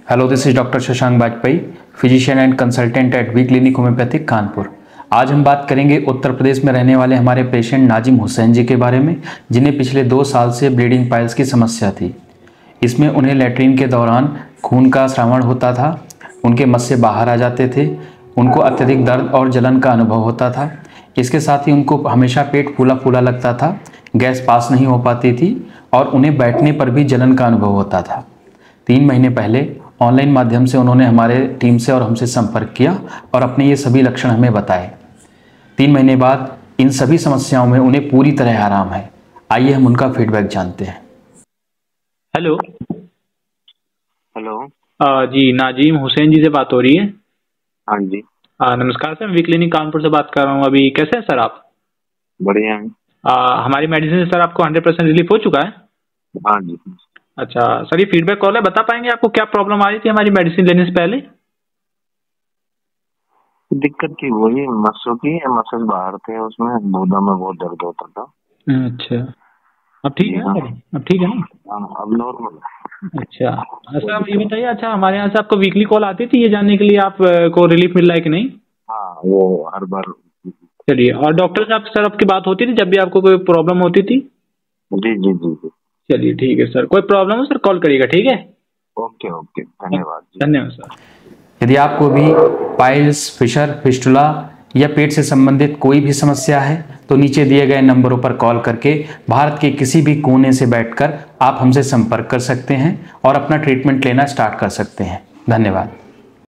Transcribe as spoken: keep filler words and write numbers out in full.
Hello, this is doctor Shashank Vajpayee, physician and consultant at V clinic homeopathic Kanpur. आज हम बात करेंगे उत्तर प्रदेश में रहने वाले हमारे पेशेंट नाजिम हुसैन जी के बारे में, जिन्हें पिछले दो साल से ब्लीडिंग पाइल्स की समस्या थी। इसमें उन्हें लैट्रीन के दौरान खून का स्रावण होता था, उनके मस्से बाहर आ जाते थे, उनको अत्यधिक दर्द और जलन का अनुभव होता था। इसके साथ ही उनको हमेशा पेट फूला फूला लगता था, गैस पास नहीं हो पाती थी और उन्हें बैठने पर भी जलन का अनुभव होता था। तीन महीने पहले ऑनलाइन माध्यम से उन्होंने हमारे टीम से और हमसे संपर्क किया और अपने ये सभी लक्षण हमें बताए। तीन महीने बाद इन सभी समस्याओं में उन्हें पूरी तरह आराम है। आइए हम उनका फीडबैक जानते हैं। हेलो हेलो आ, जी नाजिम हुसैन जी से बात हो रही है। हाँ जी। आ, नमस्कार सर, वी क्लिनिक कानपुर से बात कर रहा हूँ। अभी कैसे हैं सर आप? बढ़िया है। आ, हमारी मेडिसिन से सर आपको हंड्रेड परसेंट रिलीफ हो चुका है? हाँ जी। अच्छा सर, ये फीडबैक कॉल है, बता पाएंगे आपको क्या प्रॉब्लम आ रही थी हमारी मेडिसिन लेने से पहले? दिक्कत की वही मस्सों की मसल बाहर थे, उसमें गोदा में बहुत दर्द होता था। अच्छा, अब ठीक है सर? अब ठीक है ना? हाँ, अब नॉर्मल। अच्छा सर, अब ये बताइए, अच्छा हमारे यहाँ से आपको वीकली कॉल आती थी ये जानने के लिए आप आ, को रिलीफ मिल रहा है कि नहीं? हाँ, वो हर बार। चलिए, और डॉक्टर साहब सर आपकी बात होती थी जब भी आपको कोई प्रॉब्लम होती थी? जी जी जी जी। चलिए ठीक है सर, कोई प्रॉब्लम हो सर कॉल करिएगा, ठीक है? ओके ओके, धन्यवाद। धन्यवाद सर। यदि आपको भी पाइल्स, फिशर, फिस्टुला या पेट से संबंधित कोई भी समस्या है तो नीचे दिए गए नंबरों पर कॉल करके भारत के किसी भी कोने से बैठकर आप हमसे संपर्क कर सकते हैं और अपना ट्रीटमेंट लेना स्टार्ट कर सकते हैं। धन्यवाद।